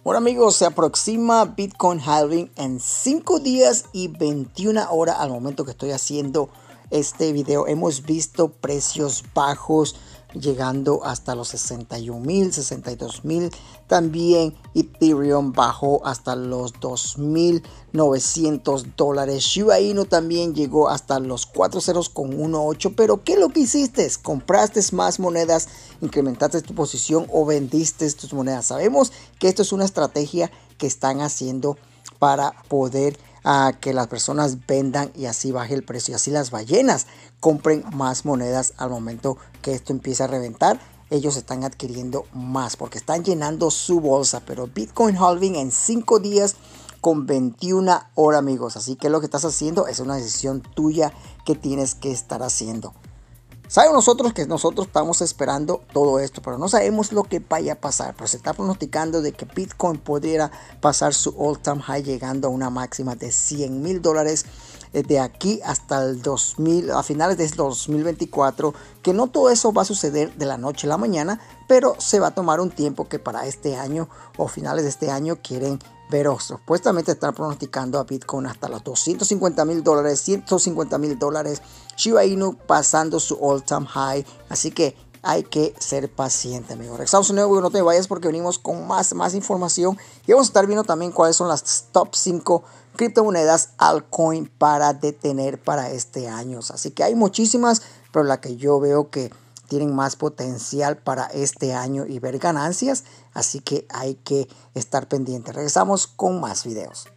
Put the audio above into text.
Bueno amigos, se aproxima Bitcoin halving en 5 días y 21 horas al momento que estoy haciendo este video. Hemos visto precios bajos llegando hasta los 61,000, 62,000. También Ethereum bajó hasta los $2,900. Shiba Inu también llegó hasta los 4 ceros con 18. Pero ¿qué es lo que hiciste? ¿Compraste más monedas, incrementaste tu posición o vendiste tus monedas? Sabemos que esto es una estrategia que están haciendo para poder que las personas vendan y así baje el precio y así las ballenas compren más monedas. Al momento que esto empieza a reventar, ellos están adquiriendo más porque están llenando su bolsa. Pero Bitcoin halving en 5 días con 21 horas amigos, así que lo que estás haciendo es una decisión tuya que tienes que estar haciendo. Sabemos nosotros que nosotros estamos esperando todo esto, pero no sabemos lo que vaya a pasar. Pero se está pronosticando de que Bitcoin pudiera pasar su all time high llegando a una máxima de $100,000 de aquí hasta el 2000, a finales del 2024. Que no todo eso va a suceder de la noche a la mañana, pero se va a tomar un tiempo que para este año o finales de este año quieren ver. Supuestamente están pronosticando a Bitcoin hasta los $250,000, $150,000. Shiba Inu pasando su all time high, así que hay que ser paciente amigos. Regresamos de nuevo, no te vayas porque venimos con más información y vamos a estar viendo también cuáles son las top 5 criptomonedas altcoin para detener para este año. Así que hay muchísimas, pero la que yo veo que tienen más potencial para este año y ver ganancias, así que hay que estar pendiente. Regresamos con más videos.